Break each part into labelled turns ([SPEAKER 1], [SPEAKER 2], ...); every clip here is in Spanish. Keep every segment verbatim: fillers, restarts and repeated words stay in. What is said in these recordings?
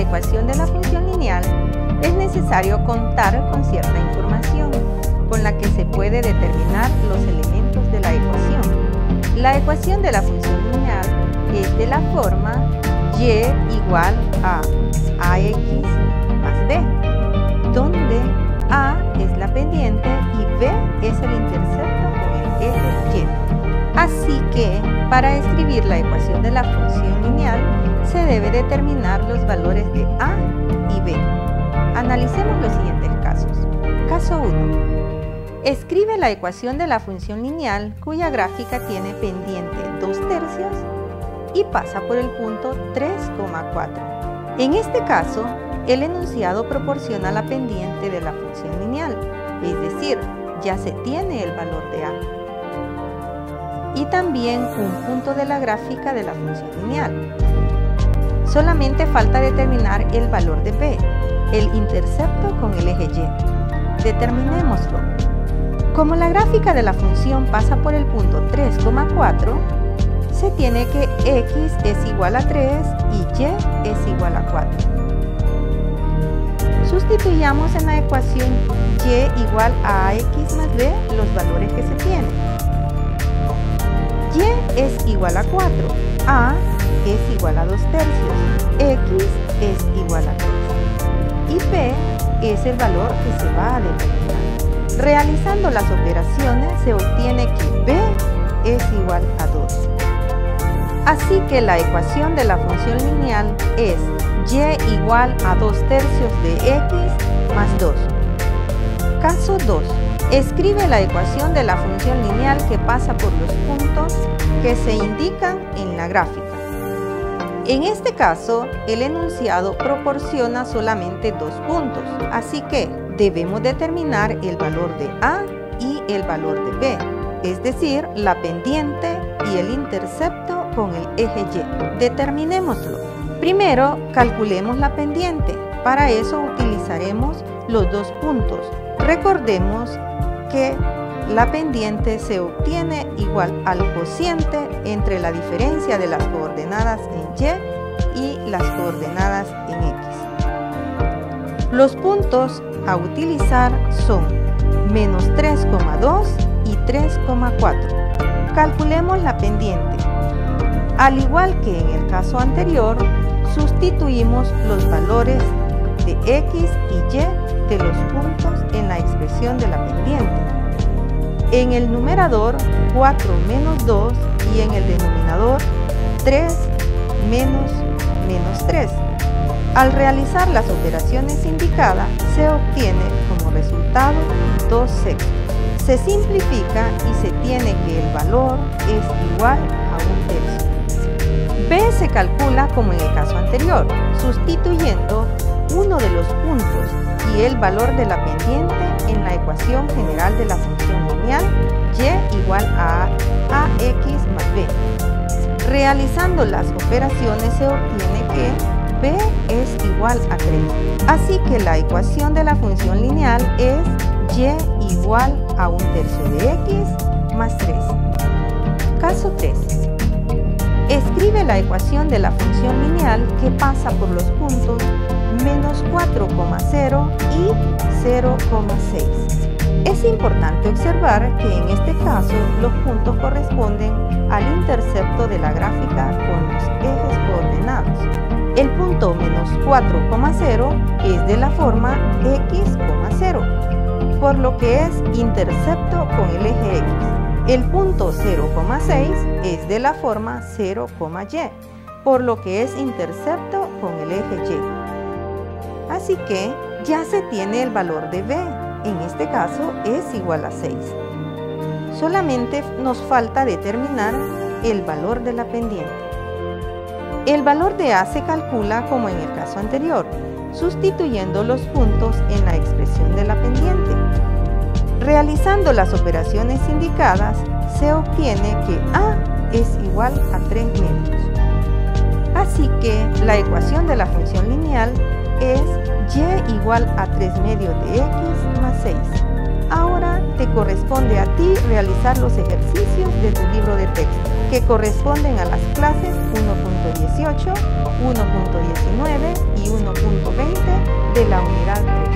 [SPEAKER 1] ecuación de la función lineal, es necesario contar con cierta información con la que se puede determinar los elementos de la ecuación. La ecuación de la función lineal es de la forma y igual a ax más b, donde a es la pendiente y b es el intercepto con el eje y. Así que, para escribir la ecuación de la función lineal, se debe determinar los valores de a y b. Analicemos los siguientes casos. Caso uno. Escribe la ecuación de la función lineal cuya gráfica tiene pendiente dos tercios y pasa por el punto tres coma cuatro. En este caso, el enunciado proporciona la pendiente de la función lineal, es decir, ya se tiene el valor de a. Y también un punto de la gráfica de la función lineal. Solamente falta determinar el valor de b, el intercepto con el eje y. Determinémoslo. Como la gráfica de la función pasa por el punto tres coma cuatro, se tiene que x es igual a tres y y es igual a cuatro. Sustituyamos en la ecuación y igual a ax más b los valores que se tienen. Y es igual a cuatro, a es igual a dos tercios, x es igual a tres y b es el valor que se va a determinar. Realizando las operaciones se obtiene que b es igual a dos. Así que la ecuación de la función lineal es y igual a dos tercios de x más dos. Caso dos. Escribe la ecuación de la función lineal que pasa por los puntos que se indican en la gráfica. En este caso, el enunciado proporciona solamente dos puntos, así que debemos determinar el valor de a y el valor de b, es decir, la pendiente y el intercepto con el eje y. Determinémoslo. Primero, calculemos la pendiente. Para eso utilizaremos los dos puntos. Recordemos que la pendiente se obtiene igual al cociente entre la diferencia de las coordenadas en y y las coordenadas en x. Los puntos a utilizar son menos tres coma dos y tres coma cuatro. Calculemos la pendiente. Al igual que en el caso anterior, sustituimos los valores de x y y de los puntos en la expresión de la pendiente. En el numerador, cuatro menos dos y en el denominador, tres menos menos tres. Al realizar las operaciones indicadas, se obtiene como resultado dos sextos. Se simplifica y se tiene que el valor es igual a un tercio. B se calcula como en el caso anterior, sustituyendo uno de los puntos y el valor de la pendiente en la ecuación general de la función lineal y igual a ax más b. Realizando las operaciones se obtiene que b es igual a tres. Así que la ecuación de la función lineal es y igual a un tercio de x más tres. Caso tres. Escribe la ecuación de la función lineal que pasa por los puntos menos cuatro coma cero y cero coma seis. Es importante observar que en este caso los puntos corresponden al intercepto de la gráfica con los ejes coordenados. El punto menos cuatro coma cero es de la forma x, cero, por lo que es intercepto con el eje x. El punto cero coma seis es de la forma cero, y, por lo que es intercepto con el eje y. Así que ya se tiene el valor de b, en este caso es igual a seis. Solamente nos falta determinar el valor de la pendiente. El valor de a se calcula como en el caso anterior, sustituyendo los puntos en la expresión de la pendiente. Realizando las operaciones indicadas, se obtiene que a es igual a tres medios. Así que la ecuación de la función lineal es y igual a tres medios de x más seis. Ahora te corresponde a ti realizar los ejercicios de tu libro de texto, que corresponden a las clases uno punto dieciocho, uno punto diecinueve y uno punto veinte de la unidad tres.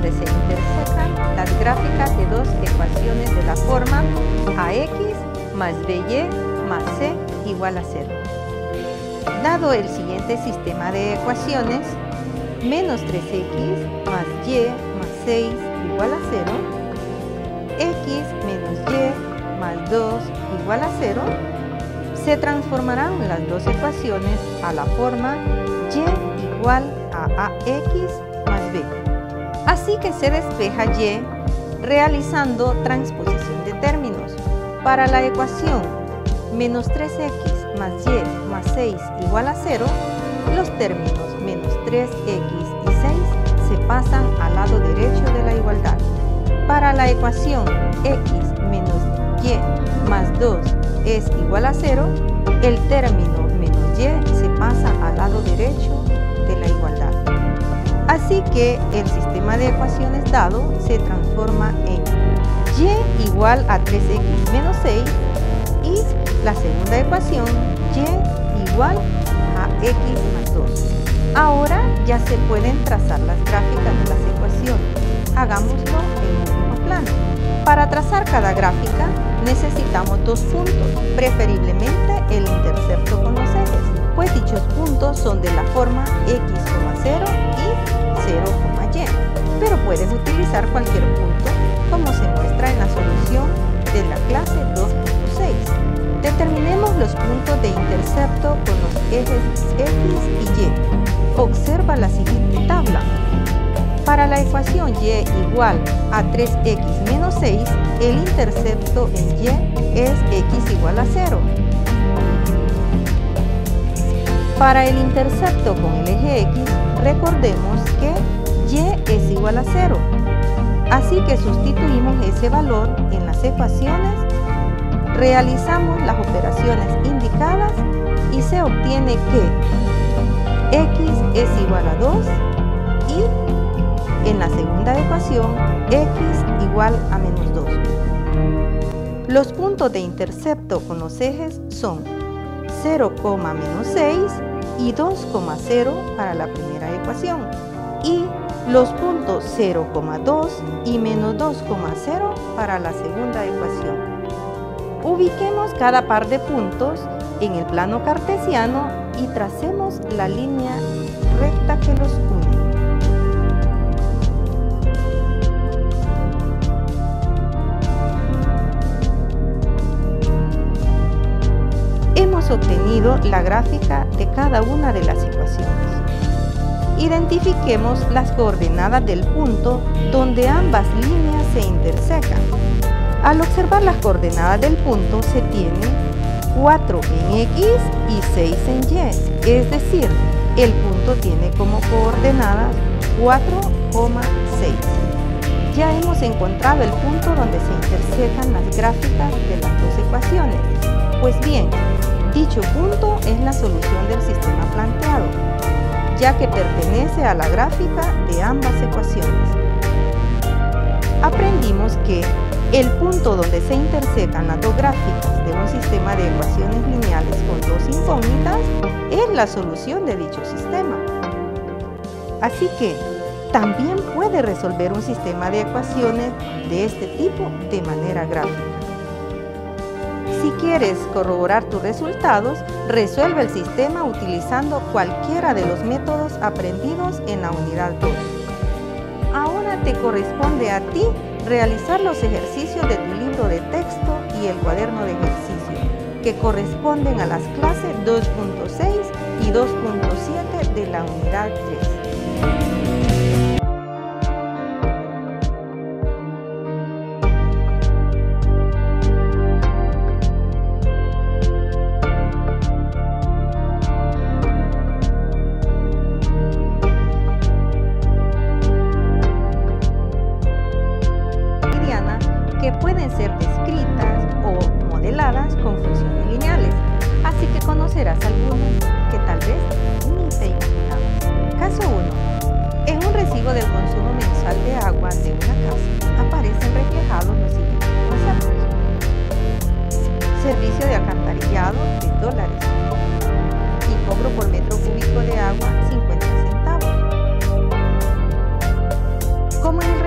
[SPEAKER 1] donde se intersecan las gráficas de dos ecuaciones de la forma ax más by más c igual a cero. Dado el siguiente sistema de ecuaciones, menos tres x más y más seis igual a cero, x menos y más dos igual a cero, se transformarán las dos ecuaciones a la forma y igual a ax más b. Así que se despeja y realizando transposición de términos. Para la ecuación menos tres x más y más seis igual a cero, los términos menos tres x y seis se pasan al lado derecho de la igualdad. Para la ecuación x menos y más dos es igual a cero, el término menos y se pasa al lado derecho de la igualdad. Así que el sistema de ecuaciones dado se transforma en y igual a tres x menos seis y la segunda ecuación y igual a x más dos. Ahora ya se pueden trazar las gráficas de las ecuaciones. Hagámoslo en un mismo plano. Para trazar cada gráfica necesitamos dos puntos, preferiblemente el intercepto con los ejes, pues dichos puntos son de la forma x, cero y cero, y, pero puedes utilizar cualquier punto como se muestra en la solución de la clase dos punto seis. Determinemos los puntos de intercepto con los ejes x y y. Observa la siguiente tabla. Para la ecuación y igual a tres x menos seis, el intercepto en y es x igual a cero. Para el intercepto con el eje x, recordemos que y es igual a cero. Así que sustituimos ese valor en las ecuaciones, realizamos las operaciones indicadas y se obtiene que x es igual a dos y en la segunda ecuación x igual a menos dos. Los puntos de intercepto con los ejes son cero, menos seis y dos, cero para la primera ecuación y los puntos cero, dos y menos dos, cero para la segunda ecuación. Ubiquemos cada par de puntos en el plano cartesiano y tracemos la línea recta que los une. Hemos obtenido la gráfica de cada una de las ecuaciones. Identifiquemos las coordenadas del punto donde ambas líneas se intersecan. Al observar las coordenadas del punto se tiene cuatro en x y seis en y, es decir, el punto tiene como coordenadas cuatro, seis. Ya hemos encontrado el punto donde se intersecan las gráficas de las dos ecuaciones. Pues bien, dicho punto es la solución del sistema planteado, ya que pertenece a la gráfica de ambas ecuaciones. Aprendimos que el punto donde se intersecan las dos gráficas de un sistema de ecuaciones lineales con dos incógnitas es la solución de dicho sistema. Así que también puede resolver un sistema de ecuaciones de este tipo de manera gráfica. Si quieres corroborar tus resultados, resuelve el sistema utilizando cualquiera de los métodos aprendidos en la unidad dos. Ahora te corresponde a ti realizar los ejercicios de tu libro de texto y el cuaderno de ejercicio, que corresponden a las clases dos punto seis y dos punto siete de la unidad tres. Que pueden ser descritas o modeladas con funciones lineales, así que conocerás algunas que tal vez ni te imaginabas. Caso uno. En un recibo del consumo mensual de agua de una casa aparecen reflejados los siguientes conceptos: servicio de alcantarillado tres dólares y cobro por metro cúbico de agua cincuenta centavos. Como en el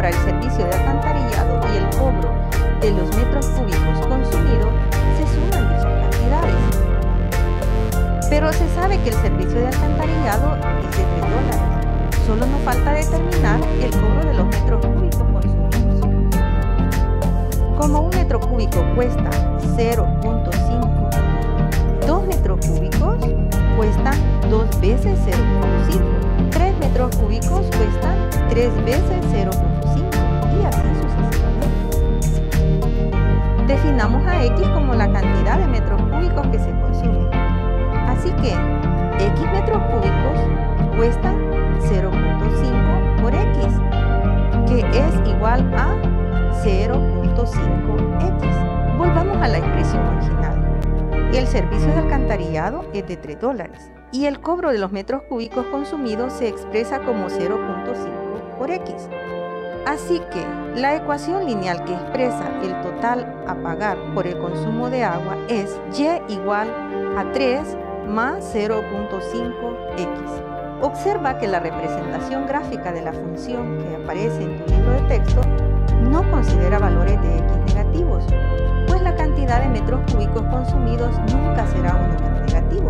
[SPEAKER 1] para el servicio de alcantarillado y el cobro de los metros cúbicos consumidos, se suman dichas cantidades. Pero se sabe que el servicio de alcantarillado es de tres dólares. Solo nos falta determinar el cobro de los metros cúbicos consumidos. Como un metro cúbico cuesta cero punto cinco, dos metros cúbicos cuestan dos veces cero punto cinco, tres metros cúbicos cuestan tres veces cero punto cinco y así sucesivamente. Definamos a X como la cantidad de metros cúbicos que se consumen. Así que X metros cúbicos cuestan cero punto cinco por X, que es igual a cero punto cinco X. Volvamos a la expresión original. El servicio de alcantarillado es de tres dólares y el cobro de los metros cúbicos consumidos se expresa como cero punto cinco por X. Así que la ecuación lineal que expresa el total a pagar por el consumo de agua es Y igual a tres más cero punto cinco X. Observa que la representación gráfica de la función que aparece en tu libro de texto no considera valores de X negativos, pues la cantidad de metros cúbicos consumidos nunca será un número negativo.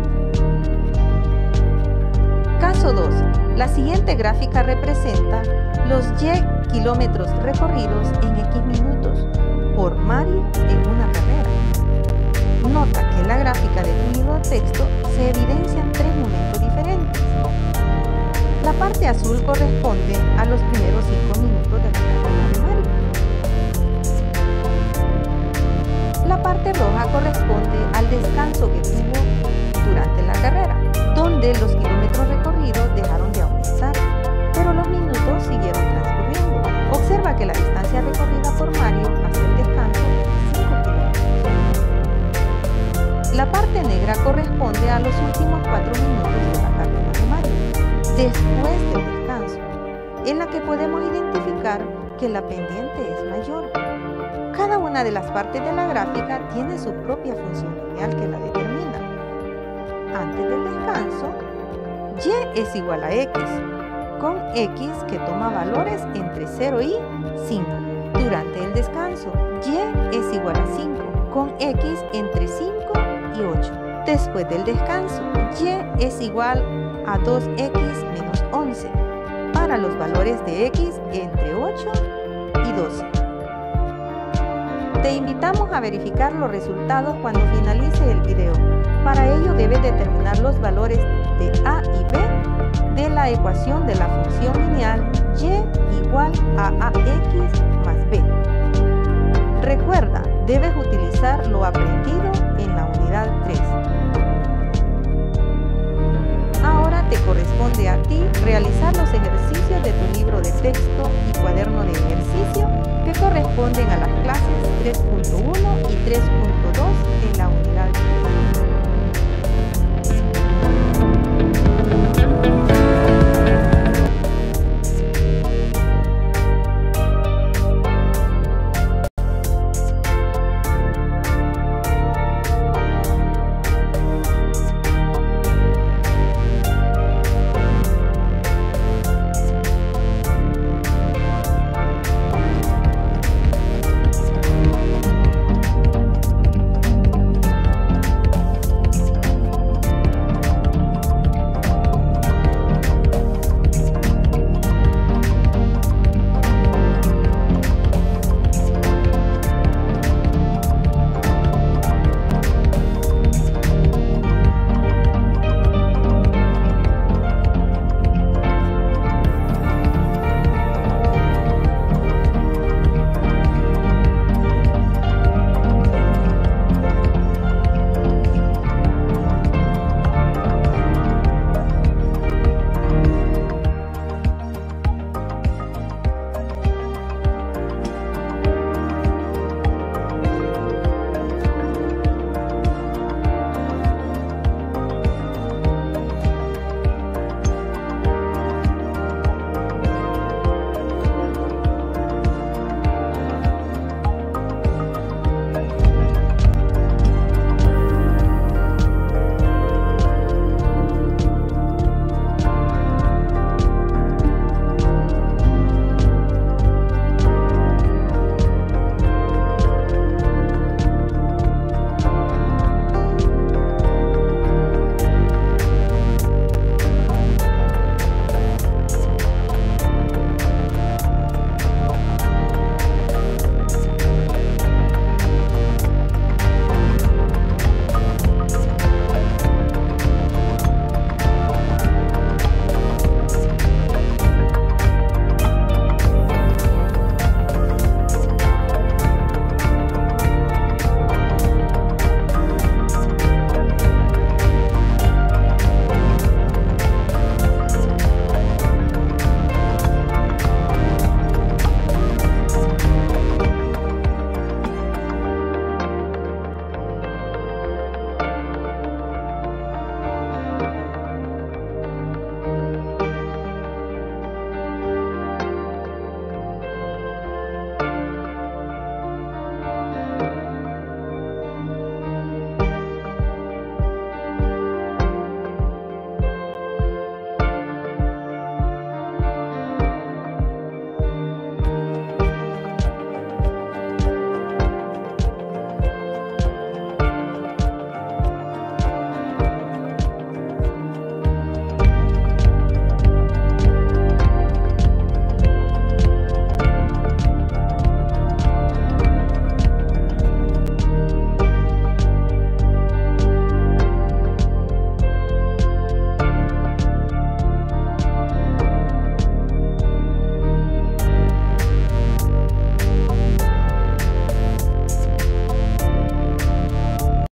[SPEAKER 1] Caso dos. La siguiente gráfica representa los Y kilómetros recorridos en X minutos por Mario en una carrera. Nota que en la gráfica de tu libro de texto se evidencian tres momentos diferentes. La parte azul corresponde a los primeros cinco minutos de la carrera de Mario. La parte roja corresponde al descanso que tuvo durante la carrera, donde los kilómetros recorridos dejaron de aumentar, pero los minutos siguieron transcurriendo. Observa que la distancia recorrida por Mario hasta el descanso es cinco kilómetros. La parte negra corresponde a los últimos cuatro minutos de la carrera de Mario, después del descanso, en la que podemos identificar que la pendiente es mayor. Cada una de las partes de la gráfica tiene su propia función lineal que la determina. Antes del descanso, Y es igual a X, con X que toma valores entre cero y cinco. Durante el descanso, Y es igual a cinco, con X entre cinco y ocho. Después del descanso, Y es igual a dos X menos once, para los valores de X entre ocho y doce. Te invitamos a verificar los resultados cuando finalice el video. Para ello debes determinar los valores de A y B de la ecuación de la función lineal Y igual a A X más B. Recuerda, debes utilizar lo aprendido en la unidad tres. Ahora te corresponde a ti realizar los ejercicios de tu libro de texto y cuaderno de ejercicio que corresponden a las clases tres punto uno y tres punto dos en la unidad tres.